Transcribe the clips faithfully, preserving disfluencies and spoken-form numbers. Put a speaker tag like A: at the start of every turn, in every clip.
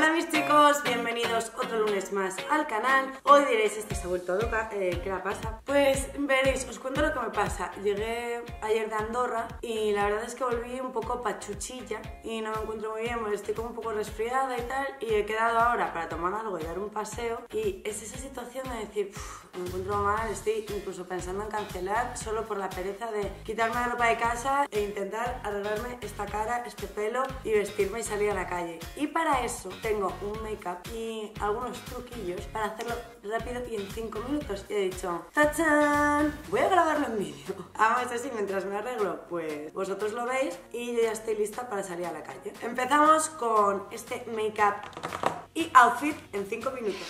A: Hola mis chicos, bienvenidos otro lunes más al canal. Hoy diréis, este se ha vuelto loca, eh, ¿qué la pasa? Pues veréis, os cuento lo que me pasa. Llegué ayer de Andorra y la verdad es que volví un poco pachuchilla y no me encuentro muy bien, estoy como un poco resfriada y tal, y he quedado ahora para tomar algo y dar un paseo, y es esa situación de decir, me encuentro mal, estoy incluso pensando en cancelar solo por la pereza de quitarme la ropa de casa e intentar arreglarme esta cara, este pelo y vestirme y salir a la calle. Y para eso tengo un make-up y algunos truquillos para hacerlo rápido y en cinco minutos. Y he dicho, ¡tachán! Voy a grabarlo en vídeo. Vamos así, mientras me arreglo, pues vosotros lo veis y yo ya estoy lista para salir a la calle. Empezamos con este make-up y outfit en cinco minutos.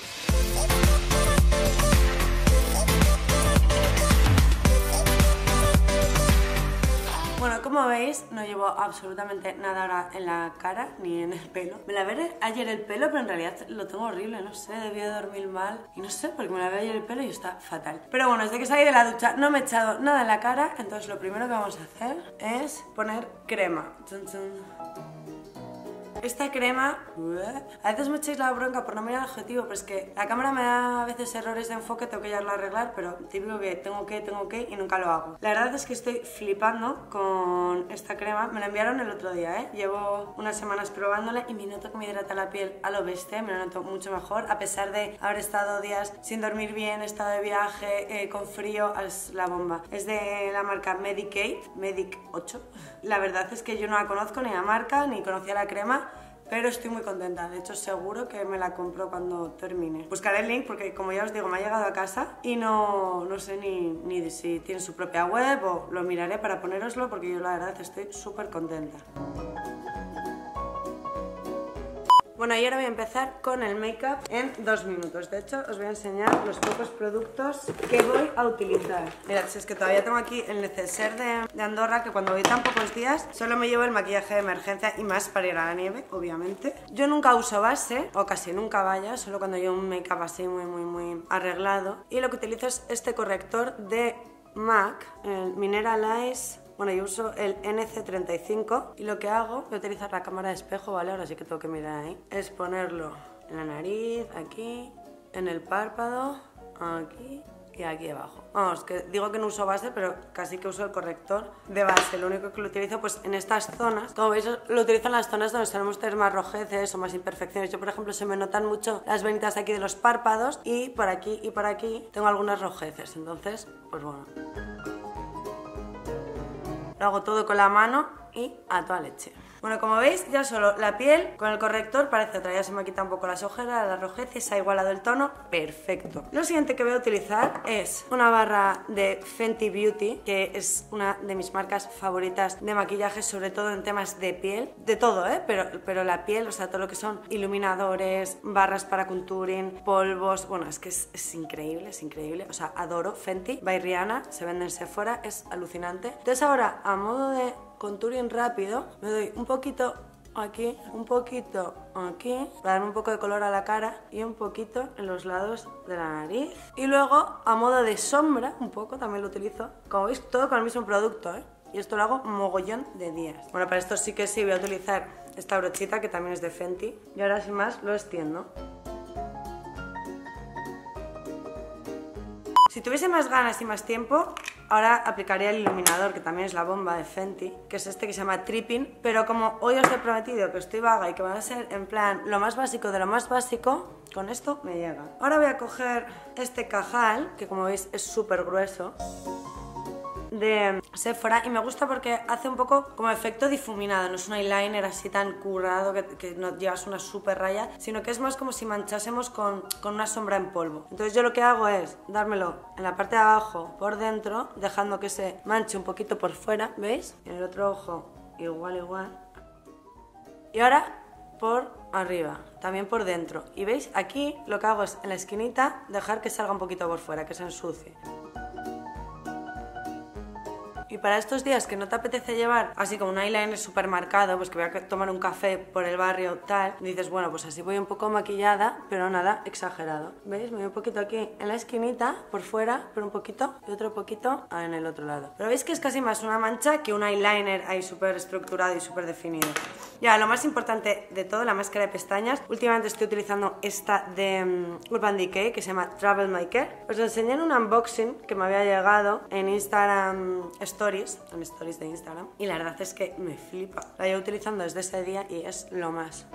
A: Bueno, como veis, no llevo absolutamente nada ahora en la cara ni en el pelo. Me lavé ayer el pelo, pero en realidad lo tengo horrible, no sé, debía dormir mal. Y no sé, porque me lavé ayer el pelo y está fatal. Pero bueno, desde que salí de la ducha no me he echado nada en la cara, entonces lo primero que vamos a hacer es poner crema. Chun, chun. Esta crema, a veces me echáis la bronca por no mirar el objetivo, pero es que la cámara me da a veces errores de enfoque, tengo que llevarla a arreglar, pero típico que tengo que, tengo que y nunca lo hago. La verdad es que estoy flipando con esta crema, me la enviaron el otro día, ¿eh? Llevo unas semanas probándola y me noto que me hidrata la piel a lo bestia, me lo noto mucho mejor, a pesar de haber estado días sin dormir bien, he estado de viaje, eh, con frío, es la bomba. Es de la marca Medik ocho, Medik ocho. La verdad es que yo no la conozco ni la marca, ni conocía la crema, pero estoy muy contenta, de hecho seguro que me la compro cuando termine. Buscaré el link porque, como ya os digo, me ha llegado a casa y no, no sé ni, ni si tiene su propia web, o lo miraré para ponéroslo porque yo la verdad estoy súper contenta. Bueno, y ahora voy a empezar con el make-up en dos minutos. De hecho, os voy a enseñar los pocos productos que voy a utilizar. Mirad, si es que todavía tengo aquí el neceser de, de Andorra, que cuando voy tan pocos días solo me llevo el maquillaje de emergencia y más para ir a la nieve, obviamente. Yo nunca uso base, o casi nunca vaya, solo cuando llevo un make-up así muy, muy, muy arreglado. Y lo que utilizo es este corrector de MAC, el Mineralize. Bueno, yo uso el N C treinta y cinco y lo que hago, voy a utilizar la cámara de espejo, ¿vale? Ahora sí que tengo que mirar ahí. Es ponerlo en la nariz, aquí, en el párpado, aquí y aquí abajo. Vamos, que digo que no uso base, pero casi que uso el corrector de base. Lo único que lo utilizo pues en estas zonas. Como veis, lo utilizo en las zonas donde tenemos tener más rojeces o más imperfecciones. Yo, por ejemplo, se me notan mucho las venitas de aquí de los párpados y por aquí y por aquí tengo algunas rojeces. Entonces, pues bueno. Lo hago todo con la mano y a toda leche. Bueno, como veis, ya solo la piel con el corrector parece otra. Ya se me quita un poco las ojeras, las rojeces, se ha igualado el tono, perfecto. Lo siguiente que voy a utilizar es una barra de Fenty Beauty, que es una de mis marcas favoritas de maquillaje, sobre todo en temas de piel. De todo, ¿eh? Pero, pero la piel, o sea, todo lo que son iluminadores, barras para contouring, polvos. Bueno, es que es, es increíble, es increíble. O sea, adoro Fenty by Rihanna, se vende en Sephora, es alucinante. Entonces ahora, a modo de contouring rápido, me doy un poquito aquí, un poquito aquí, para dar un poco de color a la cara y un poquito en los lados de la nariz. Y luego, a modo de sombra, un poco, también lo utilizo. Como veis, todo con el mismo producto, ¿eh? Y esto lo hago mogollón de días. Bueno, para esto sí que sí voy a utilizar esta brochita, que también es de Fenty. Y ahora, sin más, lo extiendo. Si tuviese más ganas y más tiempo, ahora aplicaría el iluminador, que también es la bomba de Fenty, que es este que se llama Tripping, pero como hoy os he prometido que estoy vaga y que va a ser en plan lo más básico de lo más básico, con esto me llega. Ahora voy a coger este cajal, que como veis es súper grueso, de Sephora, y me gusta porque hace un poco como efecto difuminado, no es un eyeliner así tan currado que, que no llevas una super raya, sino que es más como si manchásemos con, con una sombra en polvo. Entonces yo lo que hago es dármelo en la parte de abajo por dentro, dejando que se manche un poquito por fuera, ¿veis? Y en el otro ojo igual, igual. Y ahora por arriba, también por dentro. Y veis, aquí lo que hago es en la esquinita dejar que salga un poquito por fuera, que se ensucie. Y Y para estos días que no te apetece llevar así como un eyeliner súper marcado, pues que voy a tomar un café por el barrio tal, dices, bueno, pues así voy un poco maquillada, pero nada exagerado. ¿Veis? Me voy un poquito aquí en la esquinita, por fuera, pero un poquito, y otro poquito en el otro lado. Pero veis que es casi más una mancha que un eyeliner ahí súper estructurado y súper definido. Ya, lo más importante de todo, la máscara de pestañas. Últimamente estoy utilizando esta de um, Urban Decay, que se llama Travel Maker. Os enseñé en un unboxing que me había llegado en Instagram Stories, en Stories de Instagram, y la verdad es que me flipa. La llevo utilizando desde ese día y es lo más.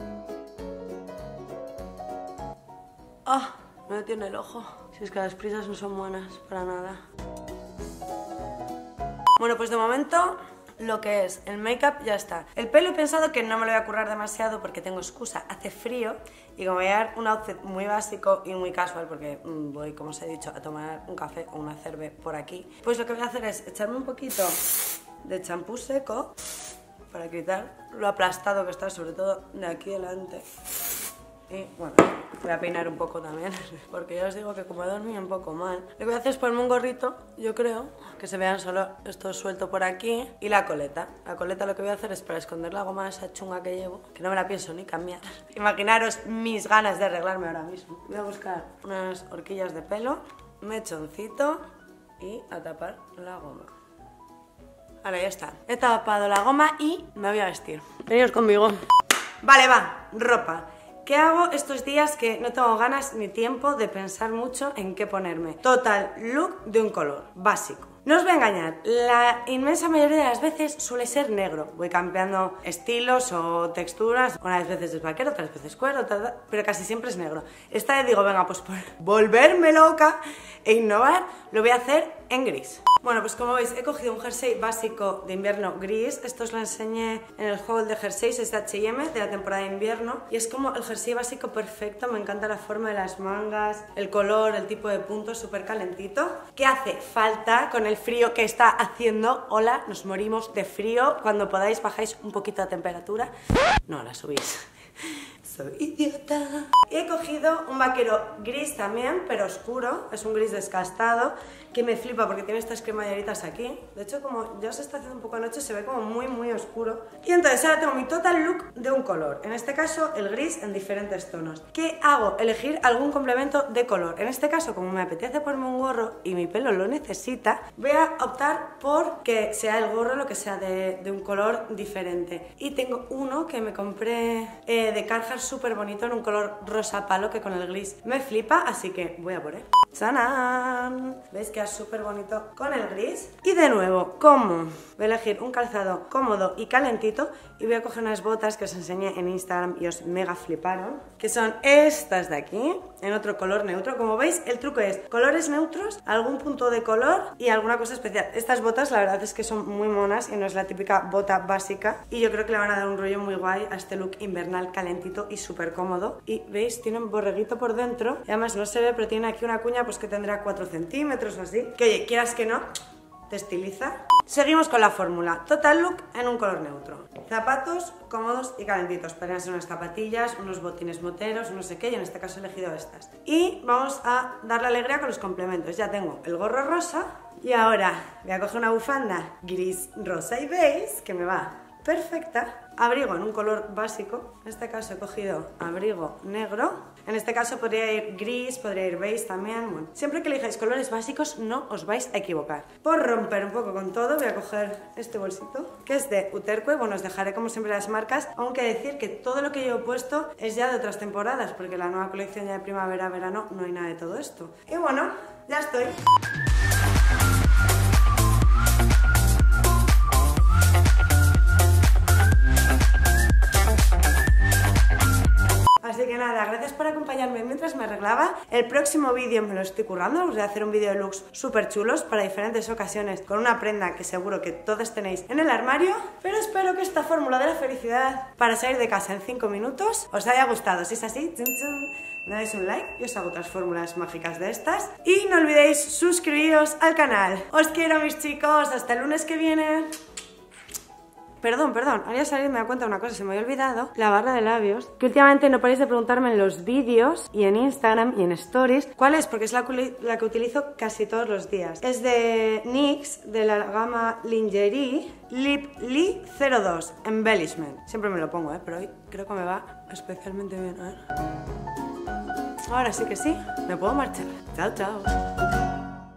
A: ¡Ah! Oh, me detiene el ojo. Si es que las prisas no son buenas para nada. Bueno, pues de momento lo que es el make-up ya está. El pelo he pensado que no me lo voy a currar demasiado porque tengo excusa, hace frío y como voy a dar un outfit muy básico y muy casual porque mmm, voy, como os he dicho, a tomar un café o una cerve por aquí, pues lo que voy a hacer es echarme un poquito de champú seco para quitar lo aplastado que está, sobre todo de aquí delante. Y bueno, voy a peinar un poco también, porque ya os digo que como he dormido un poco mal, lo que voy a hacer es ponerme un gorrito, yo creo, que se vean solo esto suelto por aquí, y la coleta. La coleta lo que voy a hacer es para esconder la goma esa chunga que llevo, que no me la pienso ni cambiar. Imaginaros mis ganas de arreglarme ahora mismo. Voy a buscar unas horquillas de pelo, mechoncito y a tapar la goma. Ahora ya está. He tapado la goma y me voy a vestir. Venidos conmigo. Vale, va, ropa. ¿Qué hago estos días que no tengo ganas ni tiempo de pensar mucho en qué ponerme? Total look de un color básico. No os voy a engañar, la inmensa mayoría de las veces suele ser negro. Voy cambiando estilos o texturas, unas veces es vaquero, otras veces cuero, tal, tal, pero casi siempre es negro. Esta vez digo, venga, pues por volverme loca e innovar, lo voy a hacer en gris. Bueno, pues como veis, he cogido un jersey básico de invierno gris. Esto os lo enseñé en el haul de jerseys, es de H y M, de la temporada de invierno. Y es como el jersey básico perfecto, me encanta la forma de las mangas, el color, el tipo de puntos, súper calentito. ¿Qué hace falta con el frío que está haciendo? Hola, nos morimos de frío. Cuando podáis bajáis un poquito la temperatura. No, la subís. Soy idiota. Y he cogido un vaquero gris también, pero oscuro. Es un gris descastado, que me flipa porque tiene estas cremalleritas aquí. De hecho, como ya se está haciendo un poco de noche, se ve como muy, muy oscuro. Y entonces ahora tengo mi total look de un color. En este caso, el gris en diferentes tonos. ¿Qué hago? Elegir algún complemento de color. En este caso, como me apetece ponerme un gorro y mi pelo lo necesita, voy a optar por que sea el gorro lo que sea de, de un color diferente. Y tengo uno que me compré eh, de Carhartt, súper bonito, en un color rosa palo que con el gris me flipa, así que voy a por él. ¡Chanán! ¿Veis? Queda súper bonito con el gris. Y de nuevo, ¿cómo? Voy a elegir un calzado cómodo y calentito y voy a coger unas botas que os enseñé en Instagram y os mega fliparon, que son estas de aquí, en otro color neutro. Como veis, el truco es colores neutros, algún punto de color y alguna cosa especial. Estas botas la verdad es que son muy monas y no es la típica bota básica, y yo creo que le van a dar un rollo muy guay a este look invernal calentito y súper cómodo. Y veis, tiene un borreguito por dentro y además no se ve, pero tiene aquí una cuña pues que tendrá cuatro centímetros o así, que oye, quieras que no, te estiliza. Seguimos con la fórmula, total look en un color neutro. Zapatos cómodos y calentitos, podrían ser unas zapatillas, unos botines moteros, no sé qué, y en este caso he elegido estas. Y vamos a darle alegría con los complementos. Ya tengo el gorro rosa y ahora voy a coger una bufanda gris, rosa y beige que me va perfecta. Abrigo en un color básico, en este caso he cogido abrigo negro, en este caso podría ir gris, podría ir beige también. Bueno, siempre que elijáis colores básicos no os vais a equivocar. Por romper un poco con todo, voy a coger este bolsito que es de Uterque. Bueno, os dejaré como siempre las marcas, aunque decir que todo lo que yo he puesto es ya de otras temporadas, porque la nueva colección ya de primavera-verano no hay nada de todo esto. Y bueno, ya estoy. Así que nada, gracias por acompañarme mientras me arreglaba. El próximo vídeo me lo estoy currando, os voy a hacer un vídeo de looks súper chulos para diferentes ocasiones, con una prenda que seguro que todos tenéis en el armario. Pero espero que esta fórmula de la felicidad para salir de casa en cinco minutos os haya gustado. Si es así, chum, chum, me dais un like y os hago otras fórmulas mágicas de estas. Y no olvidéis suscribiros al canal. Os quiero, mis chicos, hasta el lunes que viene. perdón, perdón, ahora salir me da cuenta de una cosa, se me había olvidado, la barra de labios, que últimamente no paréis de preguntarme en los vídeos y en Instagram y en Stories, ¿cuál es? Porque es la, la que utilizo casi todos los días. Es de NYX, de la gama Lingerie, Lip Lee cero dos, Embellishment. Siempre me lo pongo, ¿eh? Pero hoy creo que me va especialmente bien, a ver. Ahora sí que sí, me puedo marchar. Chao, chao.